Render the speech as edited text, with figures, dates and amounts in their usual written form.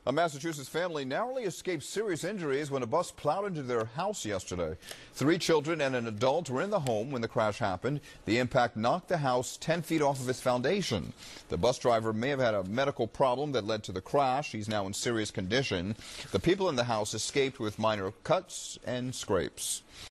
A Massachusetts family narrowly escaped serious injuries when a bus plowed into their house yesterday. 3 children and an adult were in the home when the crash happened. The impact knocked the house 10 feet off of its foundation. The bus driver may have had a medical problem that led to the crash. He's now in serious condition. The people in the house escaped with minor cuts and scrapes.